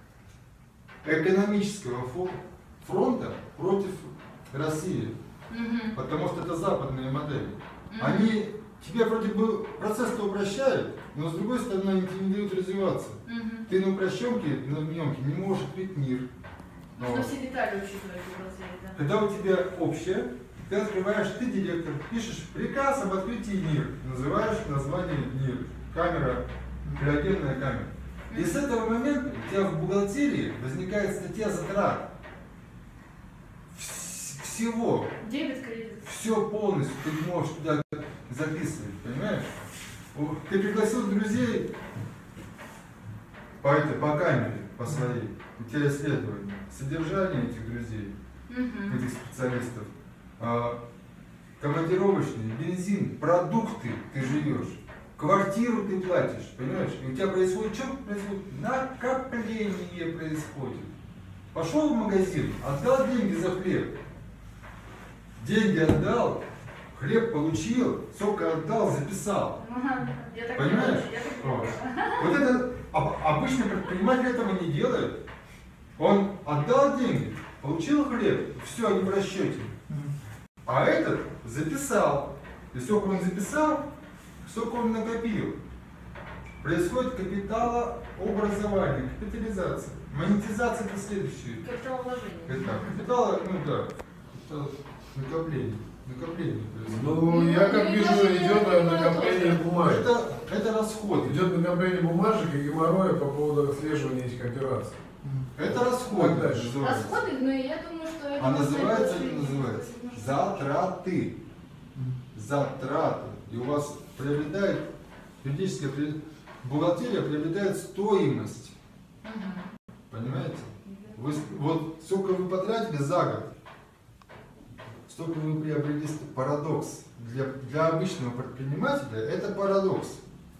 Speaker 1: экономического фронта против России. Потому что это западные модели. Они тебе вроде бы процесс-то упрощают, но с другой стороны они тебе не дают развиваться. Ты на упрощенке, на вмененке не можешь открыть мир.
Speaker 8: Нужно все детали учитывать в бухгалтерии, да.
Speaker 1: Когда у тебя общее, ты открываешь, ты директор, пишешь приказ об открытии НИР, называешь название НИР, камера, криогенная камера. И с этого момента у тебя в бухгалтерии возникает статья затрат. Всего.
Speaker 8: Дебет, кредит.
Speaker 1: Все полностью ты можешь туда записывать, понимаешь? Ты пригласил друзей по камере, по своей, у тебя исследование, содержание этих друзей, этих специалистов, командировочные, бензин, продукты ты живешь, квартиру ты платишь, понимаешь? И у тебя происходит, что происходит? Накопление происходит. Пошел в магазин, отдал деньги за хлеб. Деньги отдал, хлеб получил, сколько отдал, записал.
Speaker 8: Я так
Speaker 1: Понимаешь?
Speaker 8: понимаю.
Speaker 1: Вот это обычный предприниматель этого не делает. Он отдал деньги, получил хлеб, все, они в расчете. А этот записал. И сколько он записал, сколько он накопил. Происходит капиталообразование, капитализация. Монетизация это следующее.
Speaker 8: Капиталовложение.
Speaker 1: Это капитал, ну да, капитал, накопление.
Speaker 7: Ну, я как вижу, идет накопление бумажек.
Speaker 1: Это расход.
Speaker 7: Идет накопление бумажек и геморроя по поводу отслеживания этих операций.
Speaker 1: Это расход.
Speaker 8: Расходы, но я думаю, что это...
Speaker 1: А называется затраты. Затраты. И у вас приобретает, юридическая бухгалтерия приобретает стоимость. Понимаете? Вот сколько вы потратили за год, столько вы приобрели. Парадокс. Для обычного предпринимателя это парадокс.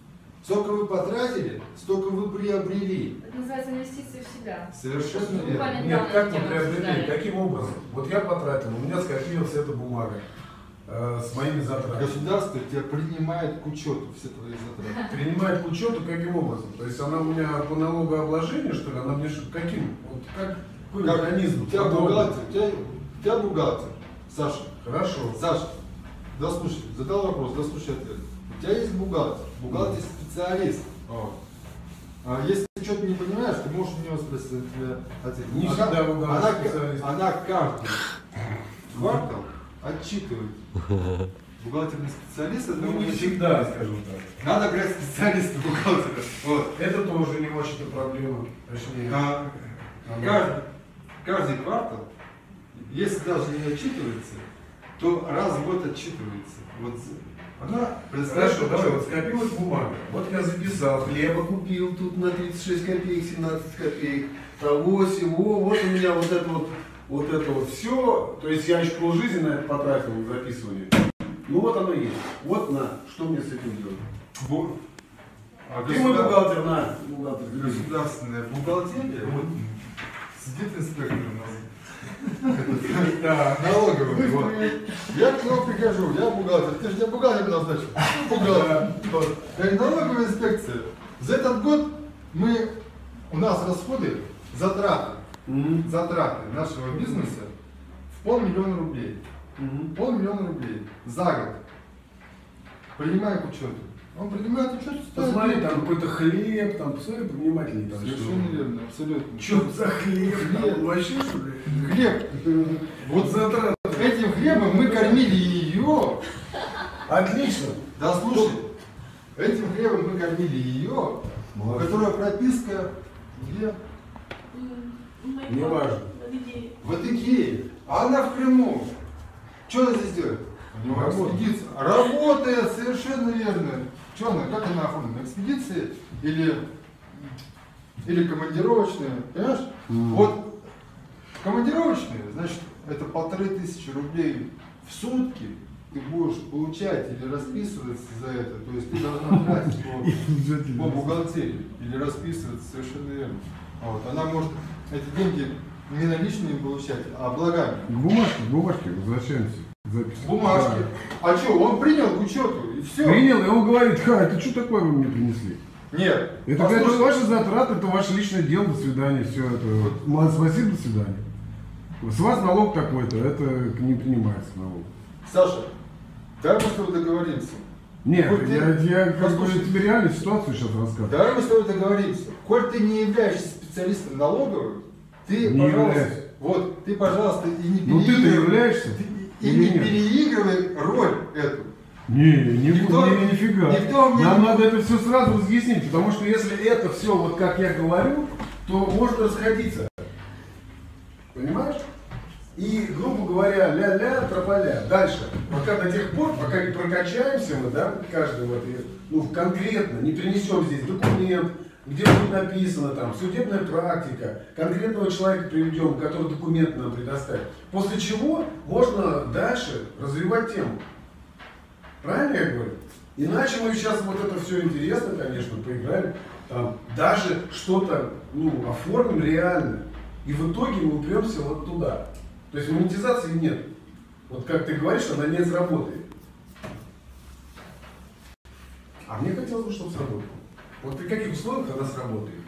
Speaker 1: Сколько вы потратили, столько вы приобрели.
Speaker 8: Это называется инвестиции в себя.
Speaker 1: Совершенно верно.
Speaker 8: Буквально
Speaker 7: Нет,
Speaker 8: недавно
Speaker 7: как
Speaker 8: эту
Speaker 7: мы
Speaker 8: тему
Speaker 7: приобрели?
Speaker 8: обсуждали.
Speaker 7: Каким образом? Вот я потратил, у меня скопилась эта бумага с моими затратами.
Speaker 1: Государство тебя принимает к учету все твои затраты.
Speaker 7: Принимает к учету каким образом? То есть она у меня по налогообложению, что ли? Она мне что, каким? Вот какой механизм?
Speaker 1: У тебя бухгалтер, у тебя бухгалтер, Саша.
Speaker 7: Хорошо.
Speaker 1: Саша, дослушай, задал вопрос, дослушай ответ. У тебя есть бухгалтер специалист. Вот. А если ты что-то не понимаешь, ты можешь у него спросить, он тебе ответит.
Speaker 7: Не всегда бухгалтер специалист.
Speaker 1: Она каждый квартал отчитывает. Бухгалтерный специалист, это
Speaker 7: Ну, не всегда, скажем так.
Speaker 1: Надо брать специалиста бухгалтера. Вот.
Speaker 7: Это тоже не очень-то проблема. Точнее.
Speaker 1: Каждый квартал, если даже не отчитывается, то раз в год отчитывается. Вот она
Speaker 7: Хорошо, давай, вот скопилась бумага. Вот я записал, хлеба купил тут на 36 копеек, 17 копеек, того, всего, вот у меня вот это вот все. То есть я еще полжизни на это потратил в записывании. Ну вот оно есть. Вот на, что мне с этим делать? Ты мой бухгалтер, на, бухгалтер.
Speaker 1: Государственная бухгалтерия, вот сидит инспектор у нас. Налоговый. Вот. Я к нему прихожу, я бухгалтер. Ты же тебя бухгалтер назначил. Бухгалтер. Налоговая инспекция. За этот год у нас расходы, затраты нашего бизнеса в 500 000 рублей. 500 000 рублей за год. Принимаем к учету. Он принимает учет,
Speaker 7: Посмотри, там какой-то хлеб, там, посмотри, принимательный там.
Speaker 1: Совершенно верно, абсолютно.
Speaker 7: Что за хлеб? Там вообще что ли?
Speaker 1: Хлеб. Вот
Speaker 7: затраты.
Speaker 1: Этим хлебом мы кормили ее.
Speaker 7: Отлично.
Speaker 1: Да слушай, этим хлебом мы кормили ее, у которой прописка где?
Speaker 7: Не важно.
Speaker 1: В Адыгее. А она в Крыму. Что она здесь делает? У него экспедиция. Работает, совершенно верно. Что она, как она оформлена? Экспедиция или командировочная? Понимаешь? Вот командировочная, значит, это 1500 рублей в сутки ты будешь получать или расписываться за это. То есть ты должна тратить по бухгалтерии или расписываться, совершенно верно. Вот. Она может эти деньги не наличными получать, а благами.
Speaker 6: Бумажки, возвращаемся. Запись.
Speaker 1: Бумажки. А что, он принял к учету, и все.
Speaker 6: Принял, и он говорит, это что такое вы мне принесли?
Speaker 1: Нет.
Speaker 6: Это ваши затраты, это ваше личное дело, до свидания, все это. Спасибо, до свидания. С вас налог такой-то, это не принимается налог.
Speaker 1: Саша, давай мы с тобой договоримся.
Speaker 6: Нет,
Speaker 1: Коль
Speaker 6: я как бы тебе реальную ситуацию сейчас рассказываю.
Speaker 1: Давай мы с тобой договоримся. Коль ты не являешься специалистом налоговым, ты,
Speaker 6: Не
Speaker 1: пожалуйста,
Speaker 6: являюсь.
Speaker 1: вот, ты, пожалуйста, и не
Speaker 6: Ну ты-то являешься?
Speaker 1: И не переигрывай роль эту.
Speaker 6: Нифига.
Speaker 1: Никто мне
Speaker 6: Нам
Speaker 1: не-
Speaker 6: надо это все сразу разъяснить, потому что если это все вот как я говорю, то можно расходиться. Понимаешь? И, грубо говоря, ля-ля, трополя. Дальше. Пока до тех пор, пока не прокачаемся мы, да, каждый в этой, конкретно, не принесем здесь документ, где будет написано там судебная практика, конкретного человека приведем, который документ нам предоставит. После чего можно дальше развивать тему. Правильно я говорю? Иначе мы сейчас вот это все интересно, конечно, поиграем, там, даже что-то оформим реально. И в итоге мы упремся вот туда. То есть монетизации нет. Вот как ты говоришь, она не сработает. А мне хотелось бы, чтобы сработало. Вот при каких условиях она сработает?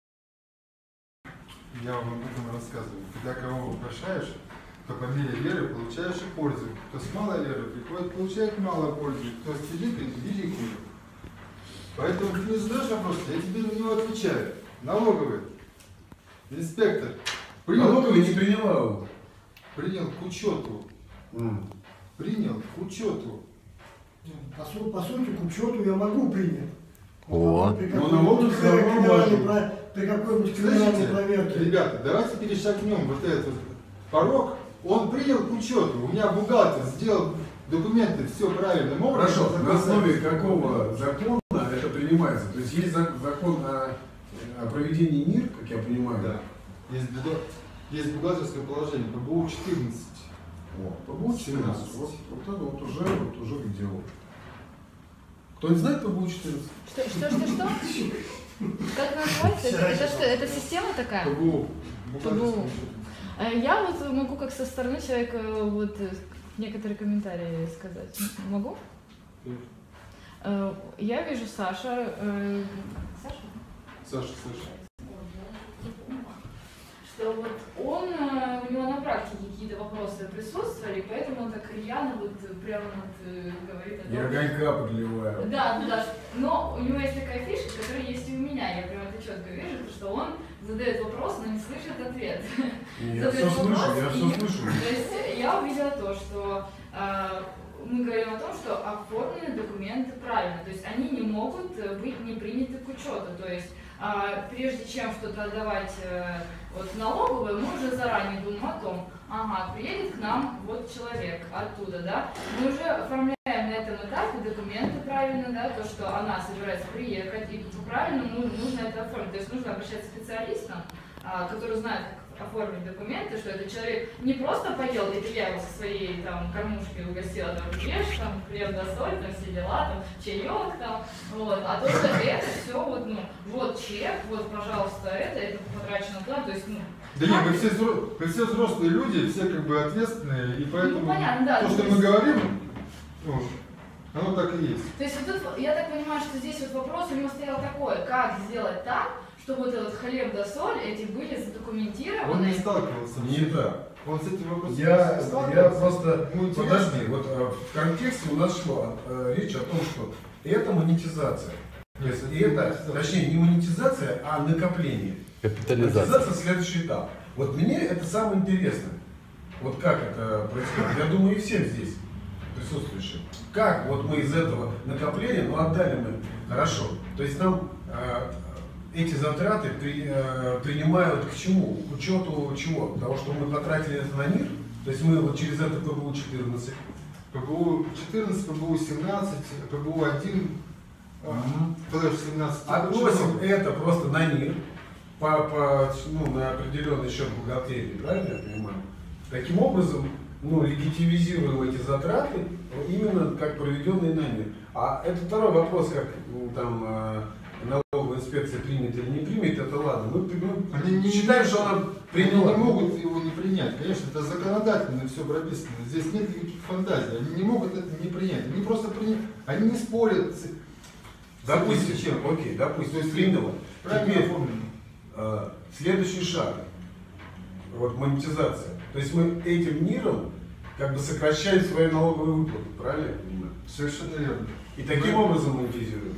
Speaker 1: Я вам об этом рассказываю. Когда кого вопрошаешь, то по мере веры получаешь и пользу. Кто с малой верой приходит, получает мало пользы. Кто с великой, великую. Поэтому ты не задаешь вопрос, я тебе на него отвечаю. Налоговый. Инспектор.
Speaker 7: Налоговый не приняла его.
Speaker 1: Принял к учету. Принял к учету.
Speaker 4: По сути, к учету я могу принять.
Speaker 6: О.
Speaker 4: При
Speaker 7: Но налоговый все равно
Speaker 4: при какой-нибудь криминальной проверке.
Speaker 1: Ребята, давайте перешагнем вот этот порог. Он принял к учету. У меня бухгалтер сделал документы все правильным образом.
Speaker 7: Хорошо, на основе какого закона это принимается? То есть есть закон о проведении НИР, как я понимаю.
Speaker 1: Да. Есть бухгалтерское положение, ПБУ 14.
Speaker 7: ПБУ 14. Вот это уже к делу. Кто-нибудь знает ПБУ-14?
Speaker 8: Что? Как называется? Это что? Это система такая?
Speaker 1: ПБУ.
Speaker 8: ПБУ. Я вот могу как со стороны человека вот некоторые комментарии сказать. Могу? Я вижу Саша.
Speaker 1: Саша.
Speaker 8: Что вот он, у него на практике какие-то вопросы присутствовали, поэтому он так рьяно вот прямо вот говорит о том,
Speaker 7: Я огонька подливаю.
Speaker 8: Да, но у него есть такая фишка, которая есть и у меня, я прям это четко вижу, что он задает вопрос, но не слышит ответ.
Speaker 7: Я все слышу.
Speaker 8: То есть я увидела то, что мы говорим о том, что оформлены документы правильно, то есть они не могут быть не приняты к учету, то есть прежде чем что-то отдавать вот, в налоговую, мы уже заранее думаем о том, ага, приедет к нам вот человек оттуда, да, мы уже оформляем на этом этапе документы правильно, да, то, что она собирается приехать, и правильно нужно это оформить, то есть нужно обращаться к специалистам, которые знают, как оформить документы, что этот человек не просто поел, это я его со своей там кормушки угостила, там, ешь, там, хлеб да соль, там, все дела, там, чаек, там, вот, а то, что это все, вот, ну, вот чек, вот, пожалуйста, это потрачено туда, то есть, ну.
Speaker 1: Да нет, мы все взрослые люди, все как бы ответственные, и поэтому
Speaker 8: понятно, да,
Speaker 1: то, что мы говорим, вот, оно так и есть.
Speaker 8: То есть вот тут, я так понимаю, что здесь вот вопрос у него стоял такой, как сделать так, чтобы вот этот хлеб да соль, эти были задокументированы.
Speaker 1: Он не сталкивался.
Speaker 7: Не так.
Speaker 1: Он с этим вопросом
Speaker 7: Я
Speaker 1: сталкивался.
Speaker 7: просто,
Speaker 1: Ну,
Speaker 7: подожди, вот в контексте у нас шла речь о том, что это монетизация. То есть, и это, точнее, не монетизация, а накопление.
Speaker 2: Капитализация.
Speaker 7: Монетизация следующий этап. Вот мне это самое интересное. Вот как это происходит. Я думаю, и всем здесь присутствующим. Как вот мы из этого накопления, ну отдали мы, хорошо. То есть нам эти затраты принимают к чему? К учету чего? Того, что мы потратили это на НИР? То есть мы вот через это ПБУ-14.
Speaker 1: ПБУ-14, ПБУ-17, ПБУ-1, ПБУ-17.
Speaker 7: Относим это просто на НИР, на определенный счет бухгалтерии, правильно я понимаю? Таким образом, легитимизируем эти затраты именно как проведенные на НИР. А это второй вопрос, как там налоговая инспекция примет или не примет, это ладно. Мы
Speaker 1: Они
Speaker 7: считаем, что она приняла.
Speaker 1: Они не могут его не принять. Конечно, это законодательно все прописано. Здесь нет никаких фантазий. Они не могут это не принять. Они просто принять. Они не спорят.
Speaker 7: Допустим,
Speaker 1: чем.
Speaker 7: окей, допустим,
Speaker 1: То есть
Speaker 7: приняла.
Speaker 1: правильно
Speaker 7: Теперь,
Speaker 1: оформлено.
Speaker 7: Следующий шаг. Вот монетизация. То есть мы этим НИРом как бы сокращаем свои налоговые выплаты, правильно я понимаю?
Speaker 1: Совершенно верно.
Speaker 7: И таким образом монетизируем.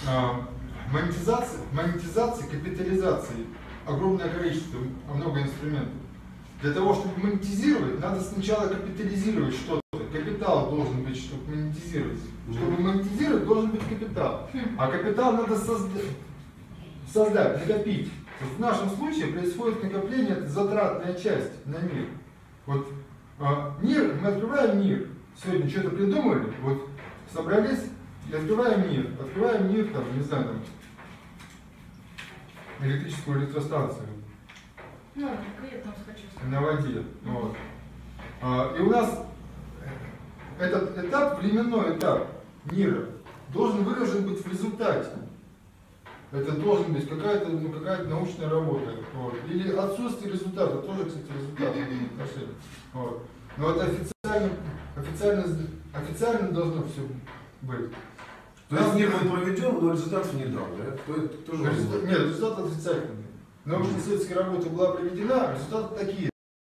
Speaker 1: Монетизации, капитализации огромное количество, много инструментов. Для того, чтобы монетизировать, надо сначала капитализировать что-то. Капитал должен быть, чтобы монетизировать. Чтобы монетизировать, должен быть капитал. А капитал надо создать, накопить. Вот в нашем случае происходит накопление, это затратная часть на НИР. Вот НИР, мы открываем НИР. Сегодня что-то придумали, вот собрались и открываем НИР, там, не знаю, там, электрическую электростанцию. На воде. Вот. И у нас этот этап, временной этап НИРа, должен выражен быть в результате. Это должен быть какая-то научная работа. Вот. Или отсутствие результата, тоже, кстати, результат отношения. Вот. Но это официально должно все быть.
Speaker 7: То есть НИР был проведен, но результатов не дал, да?
Speaker 1: Нет, результат отрицательный. Научно-исследовательская работа была проведена, результаты такие.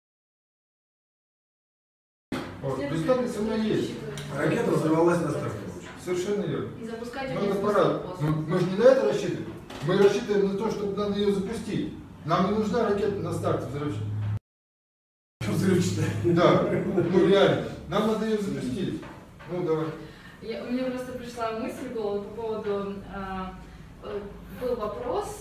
Speaker 1: Вот. Результаты все равно есть.
Speaker 7: Ракета взорвалась на старте.
Speaker 1: Совершенно верно.
Speaker 8: И запускать
Speaker 1: Но
Speaker 8: один
Speaker 1: это пора. Мы же не на это рассчитываем. Мы рассчитываем на то, чтобы надо ее запустить. Нам не нужна ракета на старте взрывчатая.
Speaker 7: Взрывчатая?
Speaker 1: Да, реально. Нам надо ее запустить. Ну, давай.
Speaker 8: Мне просто пришла мысль в голову по поводу, был вопрос,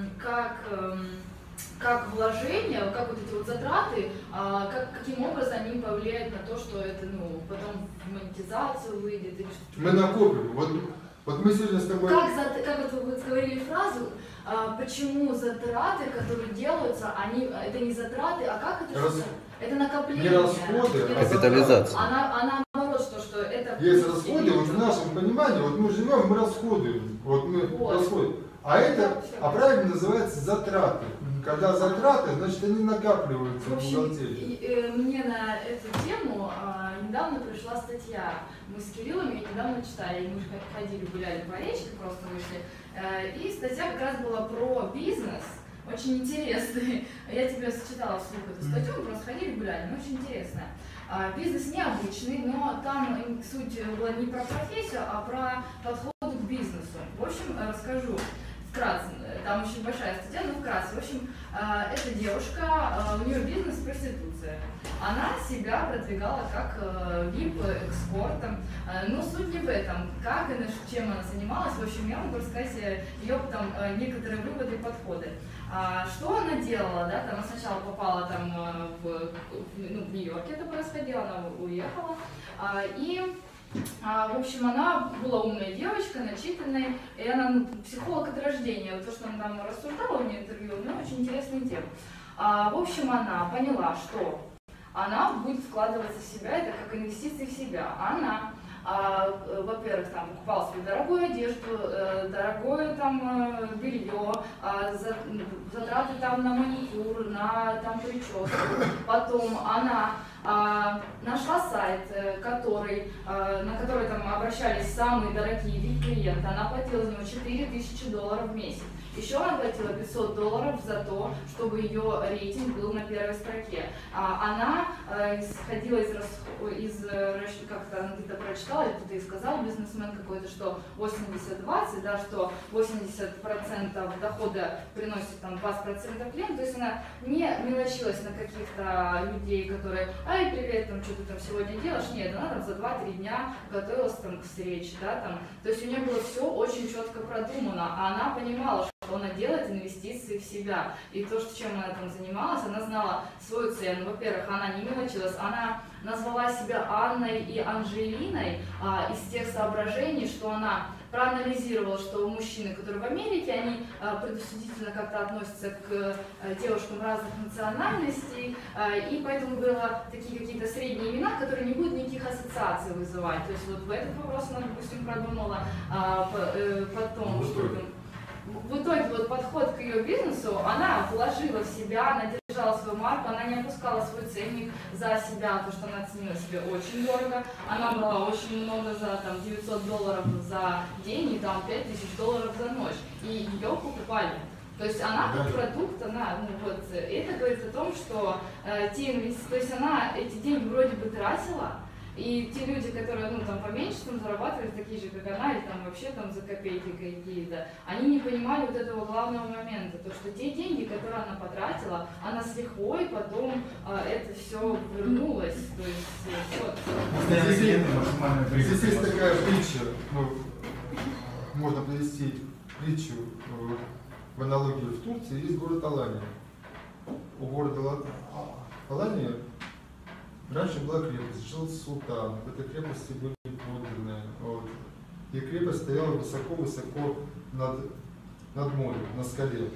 Speaker 8: как вложения, как вот эти вот затраты, каким образом они повлияют на то, что это, потом в монетизацию выйдет или что-то.
Speaker 1: Мы накопим. Вот мы сегодня с тобой...
Speaker 8: Как вот вы говорили фразу, почему затраты, которые делаются, это не затраты, а как это? Это накопление.
Speaker 1: Не расходы,
Speaker 8: не
Speaker 2: капитализация.
Speaker 8: А наоборот, что это
Speaker 1: есть расходы, вот в нашем понимании, вот мы живем, мы расходуем, вот мы расходим. А это, правильно называется затраты. Когда затраты, значит они накапливаются в бухгалтерии.
Speaker 8: Мне на эту тему недавно пришла статья. Мы с Кириллом ее недавно читали, мы ходили, гуляли по речке, просто вышли. И статья как раз была про бизнес, очень интересная. Я тебе читала вслух эту статью, мы просто ходили, гуляли, но очень интересная. Бизнес необычный, но там суть была не про профессию, а про подход к бизнесу. В общем, расскажу вкратце, там очень большая статья, но вкратце. В общем, эта девушка, у нее бизнес проституция. Она себя продвигала как VIP-экскортом, но суть не в этом, как и чем она занималась. В общем, я могу рассказать ее там некоторые выводы и подходы. Что она делала, да, там она сначала попала там в Нью-Йорке это происходило, она уехала, в общем, она была умная девочка, начитанная, и она психолог от рождения. Вот то, что она там рассуждала в интервью, у нее очень интересная тема. В общем, она поняла, что она будет вкладываться в себя, это как инвестиции в себя. Она, во-первых, там покупала себе дорогую одежду, дорогое там белье, затраты там на маникюр, на там прическу. Потом она нашла сайт, на который там обращались самые дорогие клиенты. Она платила за него $4000 в месяц. Еще она платила $500 за то, чтобы ее рейтинг был на первой строке. Она исходила как-то она где-то прочитала, или кто-то ей сказал, бизнесмен какой-то, что 80-20, да, что 80% дохода приносит там 20% клиент. То есть она не мелочилась на каких-то людей, которые, ай, привет, там, что ты там сегодня делаешь? Нет, она там за 2-3 дня готовилась там к встрече, да, там. То есть у нее было все очень четко продумано, а она понимала, что она делает инвестиции в себя. И то, чем она там занималась, она знала свою цену. Во-первых, она не мелочилась, она назвала себя Анной и Анжелиной из тех соображений, что она проанализировала, что мужчины, которые в Америке, они предусудительно как-то относятся к девушкам разных национальностей, и поэтому выбрала такие какие-то средние имена, которые не будут никаких ассоциаций вызывать. То есть вот в этот вопрос она, допустим, продумала потом, в итоге вот подход к ее бизнесу, она вложила в себя, она держала свою марку, она не опускала свой ценник за себя, потому что она ценила себе очень дорого, она брала очень много за там $900 за день и там $5000 за ночь, и ее покупали. То есть она как продукт, она, это говорит о том, что то есть она эти деньги вроде бы тратила, и те люди, которые, там поменьше там зарабатывали, такие же, как она, или там вообще там за копейки какие-то, они не понимали вот этого главного момента, то что те деньги, которые она потратила, она с лихвой потом это все вернулось. То есть,
Speaker 1: здесь есть такая притча, можно привести притчу в аналогию в Турции, есть город Алания. У города Алания раньше была крепость, жил султан, в этой крепости были подданные, и крепость стояла высоко-высоко над морем, на скале.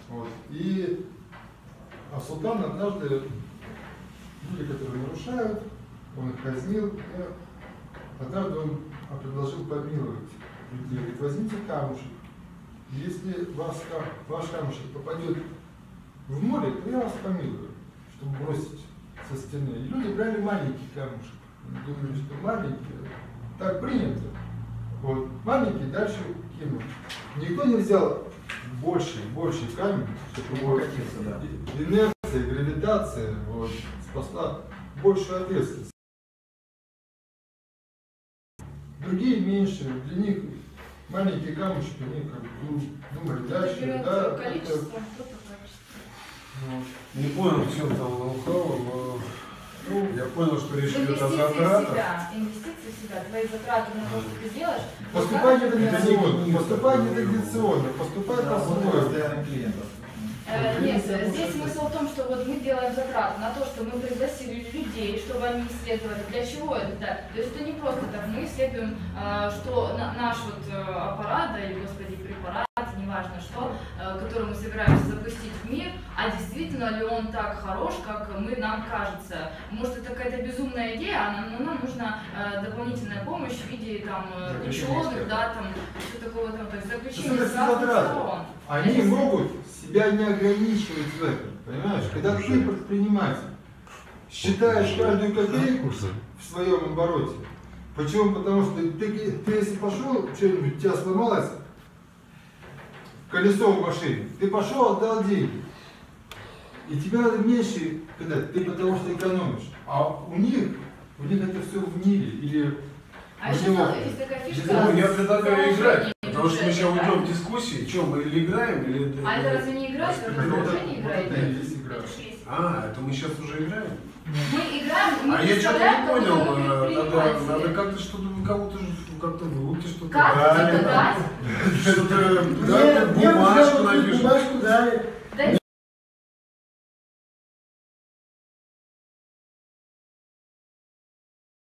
Speaker 1: А султан однажды, люди, которые нарушают, он их казнил, и однажды он предложил помиловать людей, говорит, возьмите камушек, и если ваш камушек попадет в море, то я вас помилую, чтобы бросить со стены. И люди брали маленький камушек. Они думали, что маленький, так принято. Маленький дальше кинул. Никто не взял больший камень, чтобы инерция, гравитация спасла большую ответственность. Другие меньше, для них маленький камушек, они как бы думали дальше, да.
Speaker 7: Не понял, в чем там ноу-хау, но я понял, что речь идет о затратах.
Speaker 8: Инвестиции в себя, твои затраты на то, что ты делаешь.
Speaker 1: Поступай нетрадиционно, поступай по-своему.
Speaker 8: Нет, здесь смысл в том, что вот мы делаем затраты на то, что мы пригласили людей, чтобы они исследовали. Для чего это? Да? То есть это не просто так, мы исследуем, что наш аппарат, да, или, господи, препарат, не важно что, который мы собираемся запустить в мир, а действительно ли он так хорош, как нам кажется. Может, это какая-то безумная идея, но нам нужна дополнительная помощь в виде там ученых, да, там, что такого там, то есть заключение с разных сторон.
Speaker 1: Они могут себя не ограничивать в этом, понимаешь? Когда ты предприниматель, считаешь каждую копейку в своем обороте. Почему? Потому что ты если пошел, что-нибудь у тебя сломалось, колесо в машине, ты пошел, отдал деньги. И тебе надо меньше, когда ты потому что экономишь. А у них это все в мире. Или
Speaker 8: а еще есть такая фишка.
Speaker 7: Ну, я предлагаю играть, потому что мы сейчас уйдем в дискуссии, что мы или играем, или...
Speaker 8: А это разве не играть? Это уже не играет.
Speaker 7: Это мы сейчас уже играем?
Speaker 8: Мы играем, мы
Speaker 7: а я что-то не понял, надо как-то что-то кого-то как-то в руки что-то
Speaker 8: дать.
Speaker 7: Что-то бумажку напишем.
Speaker 4: Бумажку дали.